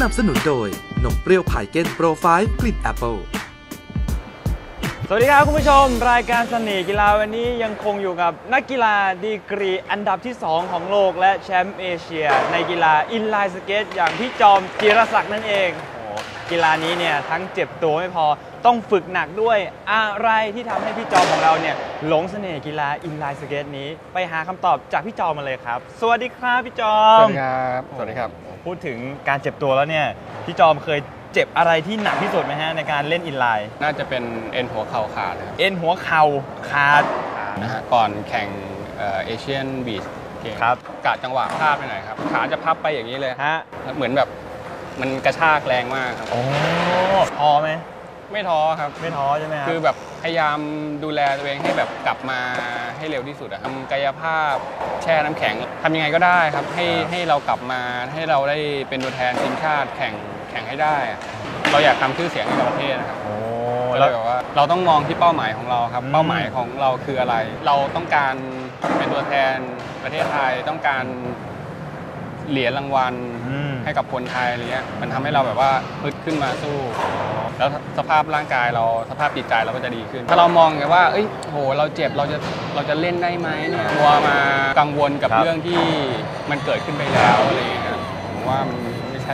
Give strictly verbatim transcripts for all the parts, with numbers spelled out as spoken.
นับสนุนโดยนมเปรี้ยวไผ่เก้นโปรไฟล์กลิ่นแอปเปิลสวัสดีครับคุณผู้ชมรายการเสน่ห์กีฬาวันนี้ยังคงอยู่กับนักกีฬาดีกรีอันดับที่สองของโลกและแชมป์เอเชียในกีฬาอินไลน์สเก็ตอย่างพี่จอมจิรศักดิ์นั่นเองโอ้กีฬานี้เนี่ยทั้งเจ็บตัวไม่พอต้องฝึกหนักด้วยอะไรที่ทำให้พี่จอมของเราเนี่ยหลงเสน่ห์กีฬาอินไลน์สเก็ตนี้ไปหาคำตอบจากพี่จอมมาเลยครับสวัสดีครับพี่จอมสวัสดีครับสวัสดีครับพูดถึงการเจ็บตัวแล้วเนี่ยพี่จอมเคยเจ็บอะไรที่หนักที่สุดไหมฮะในการเล่นอินไลน์น่าจะเป็นเอ็นหัวเข่าขาดครับเอ็นหัวเข่าขาดนะฮะก่อนแข่งเอเชียนบีชเกมครับกะจังหวะพลาดไปหน่อยครับขาจะพับไปอย่างนี้เลยฮะเหมือนแบบมันกระชากแรงมากครับโอ้ท้อไหมไม่ท้อครับไม่ท้อใช่ไหมครับคือแบบพยายามดูแลตัวเองให้แบบกลับมาให้เร็วที่สุดทำกายภาพแช่น้ำแข็งทำยังไงก็ได้ครับให้ให้เรากลับมาให้เราได้เป็นตัวแทนทีมชาติแข่งแข่งให้ได้เราอยากทำชื่อเสียงให้กับประเทศนะครับโอ้แล้วแบบว่าเราต้องมองที่เป้าหมายของเราครับเป้าหมายของเราคืออะไรเราต้องการเป็นตัวแทนประเทศไทยต้องการเหรียญรางวัลให้กับคนไทยอะไรเงี้ยมันทำให้เราแบบว่าพึกขึ้นมาสู้แล้วสภาพร่างกายเราสภาพจิตใจเราก็จะดีขึ้นถ้าเรามองไงว่าเอ้ยโหเราเจ็บเราจะเราจะเล่นได้ไหมเนี่ยมัวมากังวลกับเรื่องที่มันเกิดขึ้นไปแล้วอะไรเงี้ยผมว่ามันไม่ใช่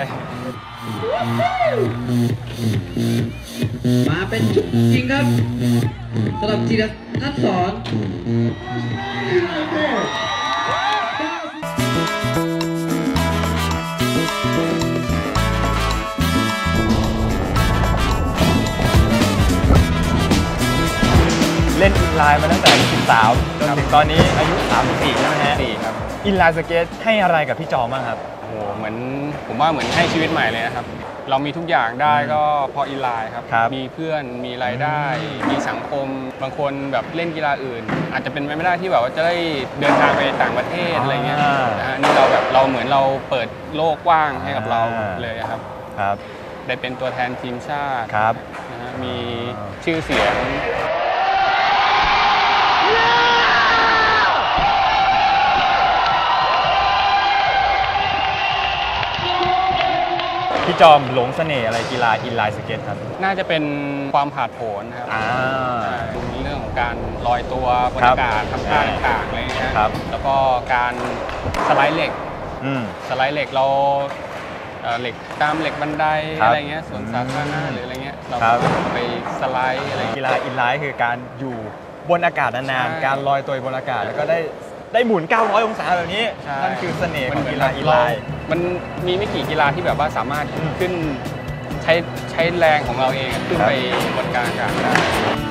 มาเป็นชุดจริงครับสำหรับจิรนัทสอนเล่นอินไลน์มาตั้งแต่สิบสามจนถึงตอนนี้อายุสามสิบสี่ใช่ไหมฮะสี่ครับอินไลน์สเก็ตให้อะไรกับพี่จอมบ้างครับโอ้โหเหมือนผมว่าเหมือนให้ชีวิตใหม่เลยนะครับเรามีทุกอย่างได้ก็พออินไลน์ครับมีเพื่อนมีรายได้มีสังคมบางคนแบบเล่นกีฬาอื่นอาจจะเป็นไปไม่ได้ที่แบบว่าจะได้เดินทางไปต่างประเทศอะไรเงี้ยนะฮะนี่เราแบบเราเหมือนเราเปิดโลกกว้างให้กับเราเลยครับครับได้เป็นตัวแทนทีมชาติครับนะฮะมีชื่อเสียงพี่จอมหลงเสน่ห์อะไรกีฬาอินไลน์สเก็ตครับน่าจะเป็นความผาดโผนครับเรื่องของการลอยตัวบนอากาศทำท่าต่างๆอะไรเงี้ยแล้วก็การสไลด์เหล็กสไลด์เหล็กเราเหล็กตามเหล็กบันไดอะไรเงี้ยสวนสาธารณะหรืออะไรเงี้ยเราไปสไลด์อะไรกีฬาอินไลน์คือการอยู่บนอากาศนานๆการลอยตัวบนอากาศแล้วก็ได้ได้หมุนเก้าร้อยองศาแบบนี้นั่นคือเสน่ห์ของกีฬาอินไลน์มันมีไม่กี่กีฬาที่แบบว่าสามารถขึ้นใช้ใช้แรงของเราเองขึ้นไปบนกลางอากาศได้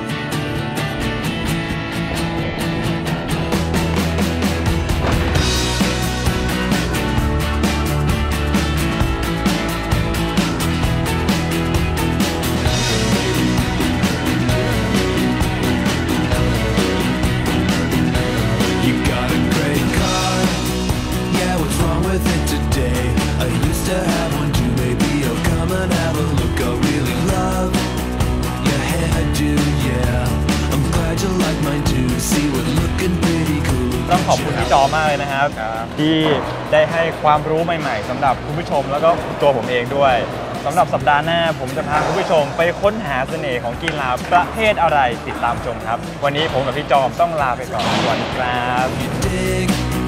ต้องขอบคุณพี่จอมากเลยนะครับที่ได้ให้ความรู้ใหม่ๆสำหรับคุณผู้ชมแล้วก็ตัวผมเองด้วยสำหรับสัปดาห์หน้าผมจะพาคุณผู้ชมไปค้นหาเสน่ห์ของกีฬาประเภทอะไรติดตามชมครับวันนี้ผมกับพี่จอมต้องลาไปก่อนสวัสดีครับ